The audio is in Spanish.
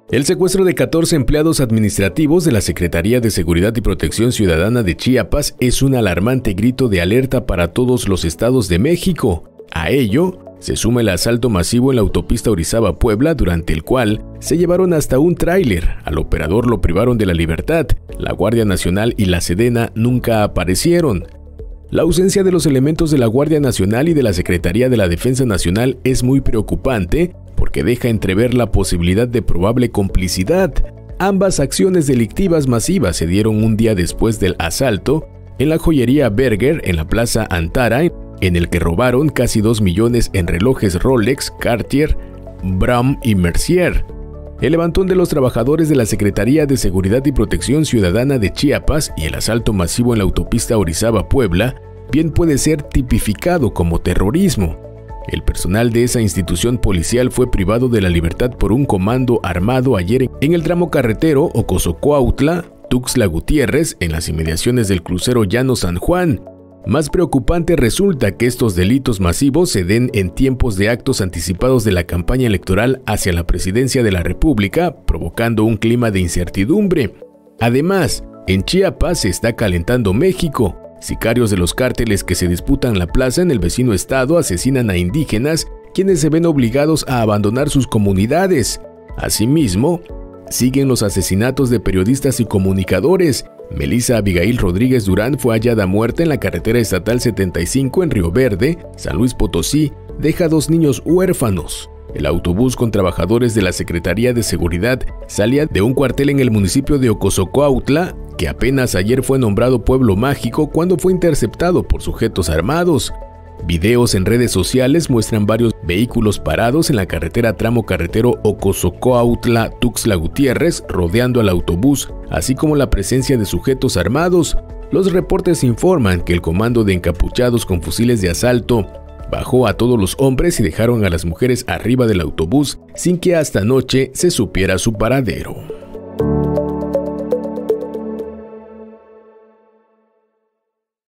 El secuestro de 14 empleados administrativos de la Secretaría de Seguridad y Protección Ciudadana de Chiapas es un alarmante grito de alerta para todos los estados de México. A ello se suma el asalto masivo en la autopista Orizaba-Puebla, durante el cual se llevaron hasta un tráiler. Al operador lo privaron de la libertad. La Guardia Nacional y la Sedena nunca aparecieron. La ausencia de los elementos de la Guardia Nacional y de la Secretaría de la Defensa Nacional es muy preocupante, porque deja entrever la posibilidad de probable complicidad. Ambas acciones delictivas masivas se dieron un día después del asalto en la joyería Berger en la Plaza Antara, en el que robaron casi 2 millones en relojes Rolex, Cartier, Bram y Mercier. El levantón de los trabajadores de la Secretaría de Seguridad y Protección Ciudadana de Chiapas y el asalto masivo en la autopista Orizaba-Puebla bien puede ser tipificado como terrorismo. El personal de esa institución policial fue privado de la libertad por un comando armado ayer en el tramo carretero Ocosocuautla-Tuxtla Gutiérrez, en las inmediaciones del crucero Llano San Juan. Más preocupante resulta que estos delitos masivos se den en tiempos de actos anticipados de la campaña electoral hacia la presidencia de la República, provocando un clima de incertidumbre. Además, en Chiapas se está calentando México. Sicarios de los cárteles que se disputan la plaza en el vecino estado asesinan a indígenas, quienes se ven obligados a abandonar sus comunidades. Asimismo, siguen los asesinatos de periodistas y comunicadores. Melissa Abigail Rodríguez Durán fue hallada muerta en la carretera estatal 75 en Río Verde, San Luis Potosí. Deja 2 niños huérfanos. El autobús con trabajadores de la Secretaría de Seguridad salía de un cuartel en el municipio de Ocosocuautla, que apenas ayer fue nombrado pueblo mágico, cuando fue interceptado por sujetos armados. Videos en redes sociales muestran varios vehículos parados en la carretera tramo carretero Ocosocuautla-Tuxtla Gutiérrez, rodeando al autobús, así como la presencia de sujetos armados. Los reportes informan que el comando de encapuchados con fusiles de asalto bajó a todos los hombres y dejaron a las mujeres arriba del autobús sin que hasta anoche se supiera su paradero.